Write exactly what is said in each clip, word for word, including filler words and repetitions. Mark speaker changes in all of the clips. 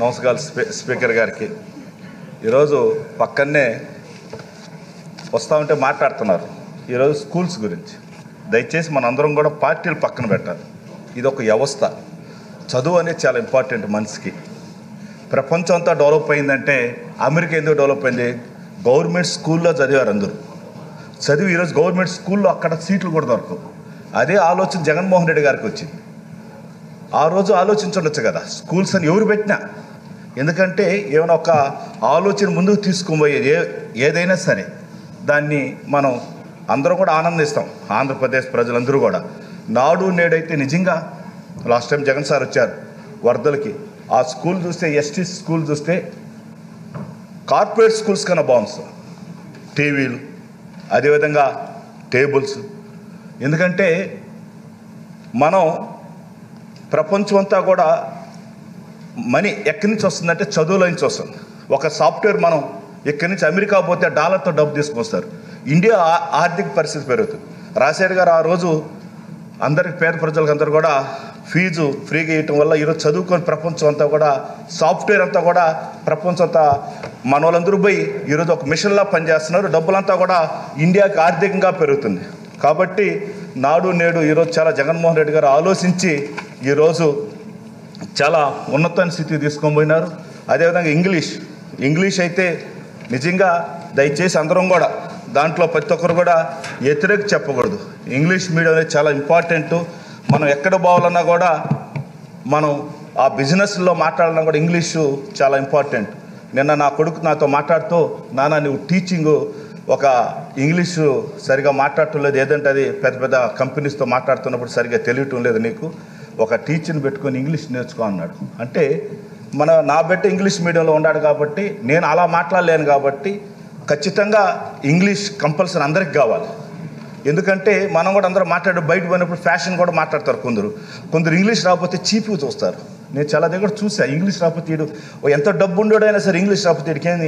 Speaker 1: నమస్కారం స్పీకర్ గారికి. ఈరోజు పక్కనే వస్తూ ఉంటే మాట్లాడుతున్నారు ఈరోజు స్కూల్స్ గురించి. దయచేసి మనందరం కూడా పార్టీలు పక్కన పెట్టాలి. ఇది ఒక వ్యవస్థ. చదువు అనేది చాలా ఇంపార్టెంట్ మనిషికి. ప్రపంచం అంతా డెవలప్ అయిందంటే అమెరికా ఎందుకు డెవలప్ అయింది? గవర్నమెంట్ స్కూల్లో చదివారు అందరూ. చదివి ఈరోజు గవర్నమెంట్ స్కూల్లో అక్కడ సీట్లు కూడా దొరకవు. అదే ఆలోచన జగన్మోహన్ రెడ్డి గారికి వచ్చింది. ఆ రోజు ఆలోచించవచ్చు కదా స్కూల్స్ అని ఎవరు పెట్టినా. ఎందుకంటే ఏమైనా ఒక ఆలోచన ముందుకు తీసుకుపోయేది ఏ ఏదైనా సరే దాన్ని మనం అందరూ కూడా ఆనందిస్తాం. ఆంధ్రప్రదేశ్ ప్రజలందరూ కూడా నాడు నేడైతే నిజంగా లాస్ట్ టైం జగన్ సార్ వచ్చారు వరదలకి. ఆ స్కూల్ చూస్తే ఎస్టీ స్కూల్ చూస్తే కార్పొరేట్ స్కూల్స్ కన్నా బాగుంది. టీవీలు, అదేవిధంగా టేబుల్స్. ఎందుకంటే మనం ప్రపంచం అంతా కూడా మనీ ఎక్కడి నుంచి వస్తుందంటే చదువులో నుంచి వస్తుంది. ఒక సాఫ్ట్వేర్ మనం ఎక్కడి నుంచి అమెరికా పోతే డాలర్తో డబ్బు తీసుకొస్తారు. ఇండియా ఆర్థిక పరిస్థితి పెరుగుతుంది. రాజశేఖర్ గారు ఆ రోజు అందరికి పేద ప్రజలకు అందరూ కూడా ఫీజు ఫ్రీగా ఇవ్వటం వల్ల ఈరోజు చదువుకొని ప్రపంచం అంతా కూడా సాఫ్ట్వేర్ అంతా కూడా ప్రపంచం అంతా మన వాళ్ళందరూ పోయి ఈరోజు ఒక మిషన్లా పనిచేస్తున్నారు. డబ్బులంతా కూడా ఇండియాకి ఆర్థికంగా పెరుగుతుంది. కాబట్టి నాడు నేడు ఈరోజు చాలా జగన్మోహన్ రెడ్డి గారు ఆలోచించి ఈరోజు చాలా ఉన్నతమైన స్థితికి తీసుకొని పోయినారు. అదేవిధంగా ఇంగ్లీష్ ఇంగ్లీష్ అయితే నిజంగా దయచేసి అందరం కూడా దాంట్లో ప్రతి ఒక్కరు కూడా వ్యతిరేక చెప్పకూడదు. ఇంగ్లీష్ మీడియం అనేది చాలా ఇంపార్టెంట్. మనం ఎక్కడ పోవాలన్నా కూడా మనం ఆ బిజినెస్లో మాట్లాడాలన్నా కూడా ఇంగ్లీషు చాలా ఇంపార్టెంట్. నిన్న నా కొడుకు నాతో మాట్లాడుతూ, నాన్న నువ్వు టీచింగు ఒక ఇంగ్లీషు సరిగా మాట్లాడటం లేదు, ఏదంటే అది పెద్ద పెద్ద కంపెనీస్తో మాట్లాడుతున్నప్పుడు సరిగా తెలియటం లేదు, నీకు ఒక టీచర్ని పెట్టుకొని ఇంగ్లీష్ నేర్చుకో అన్నాడు. అంటే మన నా బిడ్డ ఇంగ్లీష్ మీడియంలో ఉన్నాడు కాబట్టి నేను అలా మాట్లాడలేను. కాబట్టి ఖచ్చితంగా ఇంగ్లీష్ కంపల్సరీ అందరికి కావాలి. ఎందుకంటే మనం కూడా అందరూ మాట్లాడే బయట పోయినప్పుడు ఫ్యాషన్ కూడా మాట్లాడతారు. కొందరు కొందరు ఇంగ్లీష్ రాకపోతే చీప్గా చూస్తారు. నేను చాలా దగ్గర చూసా, ఇంగ్లీష్ రాకపోతే వీడు ఎంత డబ్బు ఉండేడైనా సరే ఇంగ్లీష్ రాకపోతే వీడికేంది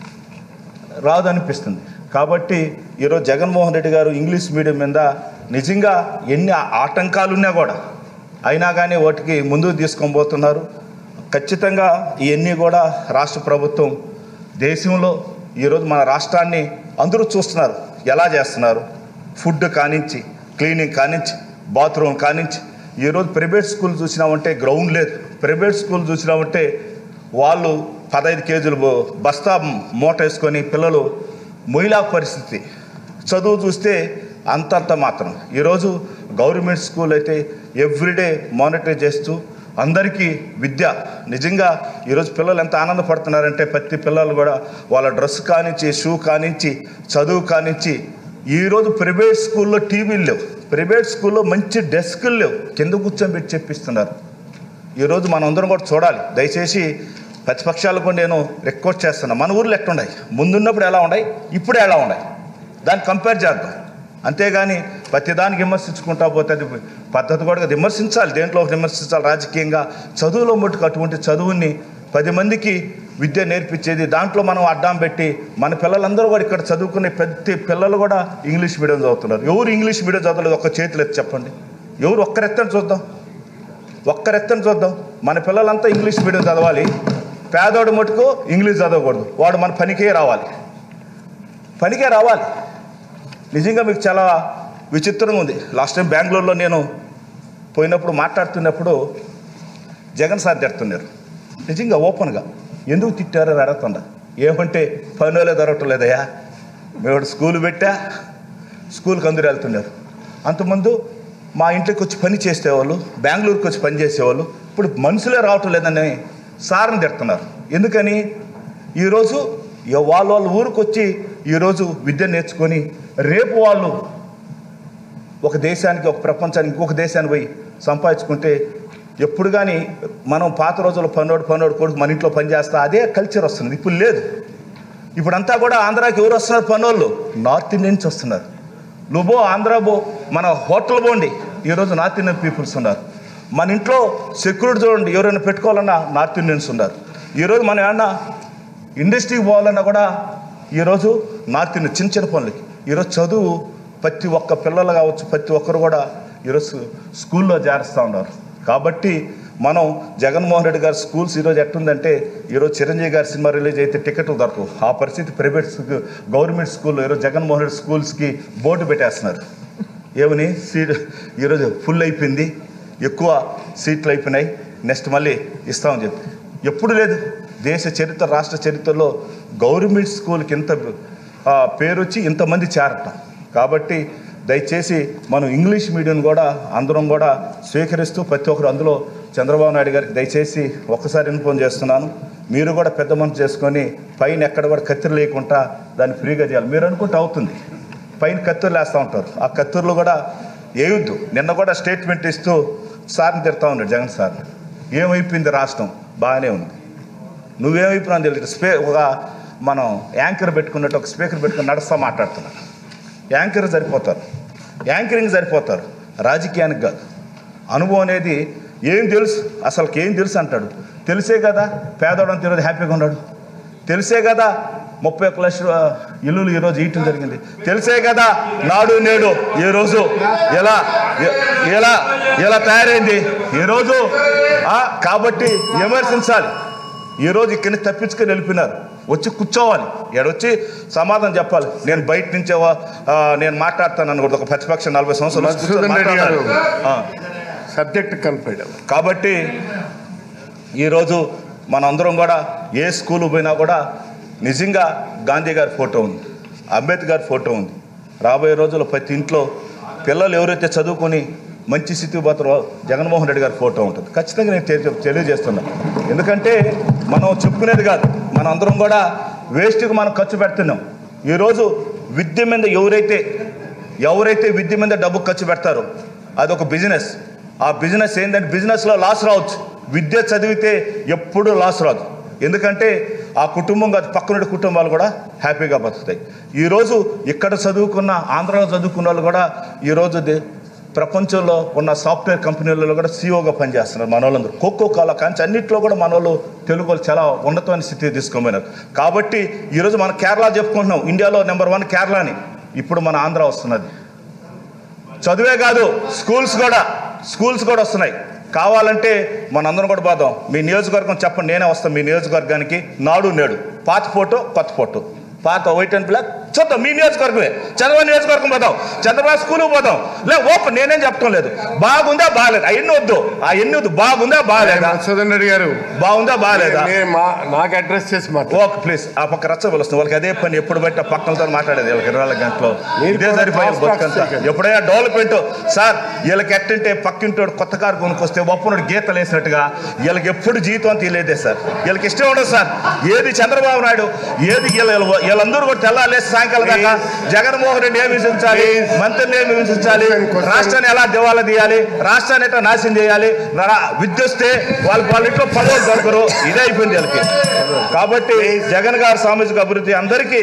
Speaker 1: రాదు అనిపిస్తుంది. కాబట్టి ఈరోజు జగన్మోహన్ రెడ్డి గారు ఇంగ్లీష్ మీడియం మీద నిజంగా ఎన్ని ఆటంకాలు ఉన్నా కూడా అయినా కానీ వాటికి ముందుకు తీసుకొని పోతున్నారు. ఖచ్చితంగా ఇవన్నీ కూడా రాష్ట్ర ప్రభుత్వం దేశంలో ఈరోజు మన రాష్ట్రాన్ని అందరూ చూస్తున్నారు ఎలా చేస్తున్నారు. ఫుడ్ కానించి, క్లీనింగ్ కానించి, బాత్రూమ్ కానించి. ఈరోజు ప్రైవేట్ స్కూల్ చూసినామంటే గ్రౌండ్ లేదు. ప్రైవేట్ స్కూల్ చూసినామంటే వాళ్ళు పదహైదు కేజీలు బస్తా మూట వేసుకొని పిల్లలు మహిళా పరిస్థితి. చదువు చూస్తే అంతంత మాత్రం. ఈరోజు గవర్నమెంట్ స్కూల్ అయితే ఎవ్రీడే మానిటర్ చేస్తూ అందరికీ విద్య నిజంగా ఈరోజు పిల్లలు ఎంత ఆనందపడుతున్నారంటే ప్రతి పిల్లలు కూడా వాళ్ళ డ్రెస్ కానించి, షూ కానించి, చదువు కానించి. ఈరోజు ప్రైవేట్ స్కూల్లో టీవీలు లేవు, ప్రైవేట్ స్కూల్లో మంచి డెస్కులు లేవు, కింద కూర్చొని పెట్టి చెప్పిస్తున్నారు. ఈరోజు మనం అందరం కూడా చూడాలి. దయచేసి ప్రతిపక్షాలకు నేను రిక్వెస్ట్ చేస్తున్నా, మన ఊర్లో ఎట్లున్నాయి, ముందున్నప్పుడు ఎలా ఉన్నాయి, ఇప్పుడు ఎలా ఉన్నాయి, దాన్ని కంపేర్ చేద్దాం. అంతేగాని ప్రతిదానికి విమర్శించుకుంటా పోతే అది పద్ధతి కూడా విమర్శించాలి, దేంట్లో విమర్శించాలి. రాజకీయంగా చదువులో మట్టుకు అటువంటి చదువుని పది మందికి విద్య నేర్పించేది దాంట్లో మనం అడ్డం పెట్టి మన పిల్లలందరూ కూడా ఇక్కడ చదువుకునే ప్రతి పిల్లలు కూడా ఇంగ్లీష్ మీడియం చదువుతున్నారు. ఎవరు ఇంగ్లీష్ మీడియం చదవలేదు ఒక్క చేతులు ఎత్తి చెప్పండి. ఎవరు ఒక్కరెత్తని చూద్దాం, ఒక్కరెత్తని చూద్దాం. మన పిల్లలంతా ఇంగ్లీష్ మీడియం చదవాలి. పేదోడు మటుకు ఇంగ్లీష్ చదవకూడదు. వాడు మన పనికే రావాలి, పనికే రావాలి. నిజంగా మీకు చాలా విచిత్రంగా ఉంది. లాస్ట్ టైం బెంగళూరులో నేను పోయినప్పుడు మాట్లాడుతున్నప్పుడు జగన్ సార్ తిడుతున్నారు. నిజంగా ఓపెన్గా ఎందుకు తిట్టారని అడుగుతుండ. ఏమంటే పనులే దొరకటం లేదయ్యా, మేము స్కూల్ పెట్టా, స్కూల్కి అందరూ వెళ్తున్నారు. అంతకుముందు మా ఇంట్లోకి వచ్చి పని చేసేవాళ్ళు, బెంగళూరుకి వచ్చి పని చేసేవాళ్ళు, ఇప్పుడు మనుషులే రావటం లేదని సార్ని తిడుతున్నారు. ఎందుకని? ఈరోజు వాళ్ళ వాళ్ళ ఊరికి వచ్చి ఈరోజు విద్య నేర్చుకొని రేపు వాళ్ళు ఒక దేశానికి, ఒక ప్రపంచానికి, ఇంకొక దేశానికి పోయి సంపాదించుకుంటే ఎప్పుడు కానీ మనం పాత రోజుల్లో పనోడు పనోడు కొడుకు మన ఇంట్లో పని చేస్తా అదే కల్చర్ వస్తుంది. ఇప్పుడు లేదు. ఇప్పుడంతా కూడా ఆంధ్రాకి ఎవరు వస్తున్నారు? పనోళ్ళు నార్త్ ఇండియన్ నుంచి వస్తున్నారు. నువ్వు ఆంధ్రా బో, మన హోటల్ పోండి, ఈరోజు నార్త్ ఇండియన్ పీపుల్స్ ఉన్నారు. మన ఇంట్లో సెక్యూరిటీ చూడండి, ఎవరైనా పెట్టుకోవాలన్నా నార్త్ ఇండియన్స్ ఉన్నారు. ఈరోజు మనం ఏమన్నా ఇండస్ట్రీకి పోవాలన్నా కూడా ఈరోజు నార్త్ ఇండియన్ చిన్న చిన్న పనులకి. ఈరోజు చదువు ప్రతి ఒక్క పిల్లలు కావచ్చు, ప్రతి ఒక్కరు కూడా ఈరోజు స్కూల్లో చేరుస్తూ ఉన్నారు. కాబట్టి మనం జగన్మోహన్ రెడ్డి గారి స్కూల్స్ ఈరోజు ఎట్టుందంటే ఈరోజు చిరంజీవి గారి సినిమా రిలీజ్ అయితే టికెట్లు దొరకవు. ఆ పరిస్థితి ప్రైవేట్ గవర్నమెంట్ స్కూల్లో ఈరోజు జగన్మోహన్ రెడ్డి స్కూల్స్కి బోర్డు పెట్టేస్తున్నారు. ఏమని సీట్ ఈరోజు ఫుల్ అయిపోయింది, ఎక్కువ సీట్లు అయిపోయినాయి, నెక్స్ట్ మళ్ళీ ఇస్తామని చెప్పి. ఎప్పుడు లేదు దేశ చరిత్ర రాష్ట్ర చరిత్రలో గవర్నమెంట్ స్కూల్కి ఇంత పేరు వచ్చి ఇంతమంది చేరటం. కాబట్టి దయచేసి మనం ఇంగ్లీష్ మీడియం కూడా అందరం కూడా స్వీకరిస్తూ ప్రతి ఒక్కరు అందులో చంద్రబాబు నాయుడు గారికి దయచేసి ఒక్కసారి ఇన్ఫోన్ చేస్తున్నాను, మీరు కూడా పెద్ద మనసు చేసుకొని పైన ఎక్కడ కూడా కత్తిరి లేకుండా దాన్ని ఫ్రీగా చేయాలి. మీరు అనుకుంటే అవుతుంది, పైన కత్తిర్లు వేస్తూ ఉంటారు, ఆ కత్తిర్లు కూడా వేయొద్దు. నిన్న కూడా స్టేట్మెంట్ ఇస్తూ సార్ని తిడతా ఉన్నాడు జగన్ సార్ని. ఏమైపోయింది రాష్ట్రం, బాగానే ఉంది, నువ్వేమైపోయినా తెలియదు. స్పే ఒక మనం యాంకర్ పెట్టుకున్నట్టు ఒక స్పీకర్ పెట్టుకుని నడుస్తూ మాట్లాడుతున్నాను. యాంకర్ సరిపోతారు, యాంకరింగ్ సరిపోతారు, రాజకీయానికి కాదు. అనుభవం అనేది ఏం తెలుసు, అసలుకి ఏం తెలుసు అంటాడు. తెలిసే కదా పేదవాడు అంత ఈరోజు హ్యాపీగా ఉన్నాడు, తెలిసే కదా ముప్పై ఒక్క లక్షల ఇల్లులు ఈరోజు ఇయటం జరిగింది, తెలిసే కదా నాడు నేడు ఈరోజు ఎలా ఎలా ఎలా తయారైంది ఈరోజు. కాబట్టి విమర్శించాలి. ఈరోజు ఇక్కడి నుంచి తప్పించుకొని వెళ్ళిపోయినారు, వచ్చి కూర్చోవాలి, ఎడొచ్చి సమాధానం చెప్పాలి. నేను బయట నుంచే నేను మాట్లాడతాను అనకూడదు. ఒక ప్రతిపక్షం నలభై సంవత్సరాలు
Speaker 2: సబ్జెక్ట్ కన్ఫైడ్.
Speaker 1: కాబట్టి ఈరోజు మనందరం కూడా ఏ స్కూల్ పోయినా కూడా నిజంగా గాంధీ గారి ఫోటో ఉంది, అంబేద్కర్ ఫోటో ఉంది. రాబోయే రోజుల్లో ప్రతి ఇంట్లో పిల్లలు ఎవరైతే చదువుకొని మంచి స్థితికి పోతారో జగన్మోహన్ రెడ్డి గారి ఫోటో ఉంటుంది. ఖచ్చితంగా నేను తెలియజేస్తున్నాను. ఎందుకంటే మనం చెప్పుకునేది కాదు, మనం అందరం కూడా వేస్ట్కి మనం ఖర్చు పెడుతున్నాం. ఈరోజు విద్య మీద ఎవరైతే ఎవరైతే విద్య మీద డబ్బు ఖర్చు పెడతారో అదొక బిజినెస్. ఆ బిజినెస్ ఏంటంటే బిజినెస్లో లాస్ రావచ్చు, విద్య చదివితే ఎప్పుడూ లాస్ రాదు. ఎందుకంటే ఆ కుటుంబం కాదు పక్కనుండి కుటుంబాలు కూడా హ్యాపీగా బతుకుతాయి. ఈరోజు ఇక్కడ చదువుకున్న ఆంధ్రాలో చదువుకున్న వాళ్ళు కూడా ఈరోజు ప్రపంచంలో ఉన్న సాఫ్ట్వేర్ కంపెనీలలో కూడా సీఈఓగా పనిచేస్తున్నారు మన వాళ్ళందరూ. కోకో కోలా కానీ అన్నింటిలో కూడా మన వాళ్ళు తెలుగు వాళ్ళు చాలా ఉన్నతమైన స్థితికి తీసుకోపోయినారు. కాబట్టి ఈరోజు మన కేరళ చెప్పుకుంటున్నాం, ఇండియాలో నెంబర్ వన్ కేరళ అని. ఇప్పుడు మన ఆంధ్ర వస్తున్నది. చదువే కాదు స్కూల్స్ కూడా స్కూల్స్ కూడా వస్తున్నాయి. కావాలంటే మనందరం కూడా పోదాం. మీ నియోజకవర్గం చెప్పండి, నేనే వస్తాను మీ నియోజకవర్గానికి. నాడు నేడు పాత ఫోటో కొత్త ఫోటో, పాత వైట్ అండ్ బ్లాక్ చూద్దాం. మీ నియోజకవర్గమే చంద్రబాబు నియోజకవర్గం పోదాం, చంద్రబాబు స్కూల్కి పోదాం. లే ఓపెన్ నేనేం చెప్పడం లేదు, బాగుందా బాగాలేదు అవన్నీ వద్దు, ఆ ఎన్ని వద్దు, బాగుందా బాగాలేదా
Speaker 2: మధుసూదన్ రెడ్డి గారు,
Speaker 1: బాగుందా బాగాలేదా
Speaker 2: నాకు అడ్రస్ చేసి
Speaker 1: ఓకే ప్లీజ్. ఆ పక్క రచ్చ వస్తుంది వాళ్ళకి, అదే పని ఎప్పుడు బట్టి ఆ పక్కనతో మాట్లాడేది వీళ్ళకి ఇరవై నాలుగు గంటలు ఇదే సరిపోయింది బతుకంతా. ఎప్పుడైనా డెవలప్మెంట్ సార్ వీళ్ళకి ఎట్టంటే పక్కింటోడు కొత్త కారు కొనుక్కొస్తే ఒప్పనుడు గీతలు వేసినట్టుగా వీళ్ళకి ఎప్పుడు జీతం తీయలేదే సార్. వీళ్ళకి ఇష్టం ఉండదు సార్. ఏది చంద్రబాబు నాయుడు ఏది వీళ్ళందరూ కూడా తెల్లాలేసి సాయంకాలం దాకా జగన్మోహన్ రెడ్డి ఏమి హింసించాలి, మంత్రిని ఏమి హింసించాలి, రాష్ట్రాన్ని ఎలా దివాలా తీయాలి, రాష్ట్రాన్ని ఎట్లా నాశనం చేయాలి, విద్య వస్తే వాళ్ళకి వాళ్ళ ఇంట్లో పదవులు దొరకరు, ఇదే అయిపోయింది వీళ్ళకి. కాబట్టి జగన్ గారి సామాజిక అభివృద్ధి అందరికీ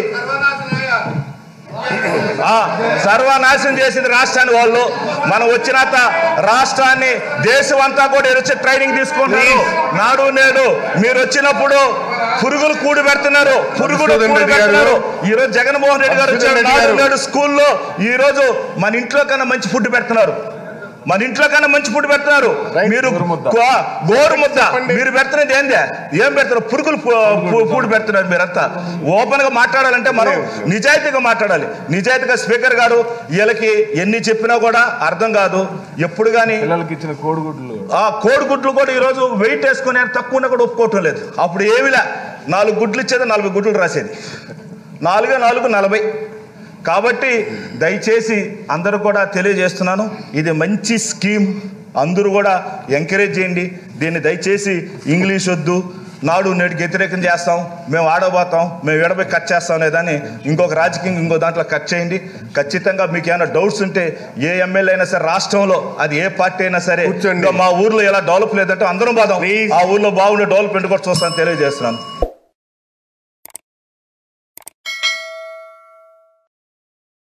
Speaker 1: సర్వనాశనం చేసింది రాష్ట్రాన్ని వాళ్ళు. మనం వచ్చినాక రాష్ట్రాన్ని దేశం అంతా కూడా వచ్చి ట్రైనింగ్ తీసుకుంటారు. నాడు నేడు మీరు వచ్చినప్పుడు పురుగులు కూడి పెడుతున్నారు, పురుగులు కూడి పెడుతున్నారు. ఈ రోజు జగన్మోహన్ రెడ్డి గారు వచ్చారు, నాడు నేడు స్కూల్లో ఈ రోజు మన ఇంట్లో కన్నా మంచి ఫుడ్ పెడుతున్నారు, మన ఇంట్లో కన్నా మంచి ఫుడ్ పెడుతున్నారు. మీరు గోరు ముద్ద మీరు పెడుతున్నది ఏందే, ఏం పెడతారు, పురుగులు ఫుడ్ పెడుతున్నారు. మీరంతా ఓపెన్ గా మాట్లాడాలంటే మనం నిజాయితీగా మాట్లాడాలి. నిజాయితీగా స్పీకర్ గారు వీళ్ళకి ఎన్ని చెప్పినా కూడా అర్థం కాదు. ఎప్పుడు కానీ
Speaker 2: ఇచ్చిన కోడిగుడ్లు
Speaker 1: ఆ కోడిగుడ్లు కూడా ఈ రోజు వెయిట్ వేసుకుని తక్కువ కూడా ఒప్పుకోవటం లేదు. అప్పుడు ఏమిలా నాలుగు గుడ్లు ఇచ్చేది నలభై గుడ్లు రాసేది, నాలుగే నాలుగు నలభై. కాబట్టి దయచేసి అందరూ కూడా తెలియజేస్తున్నాను, ఇది మంచి స్కీమ్, అందరూ కూడా ఎంకరేజ్ చేయండి దీన్ని. దయచేసి ఇంగ్లీష్ వద్దు, నాడు నేటికి వ్యతిరేకం చేస్తాం, మేము ఆడబోతాం, మేము ఎడబోయి కట్ చేస్తాం అనేదాన్ని ఇంకొక రాజకీయం ఇంకో దాంట్లో కట్ చేయండి. ఖచ్చితంగా మీకు ఏమైనా డౌట్స్ ఉంటే ఏ ఎమ్మెల్యే అయినా సరే రాష్ట్రంలో అది ఏ పార్టీ అయినా సరే మా ఊర్లో ఎలా డెవలప్ లేదంటే అందరం పోదాం, ఆ ఊర్లో బాగుండే డెవలప్మెంట్ కూడా చూస్తాను తెలియజేస్తున్నాను.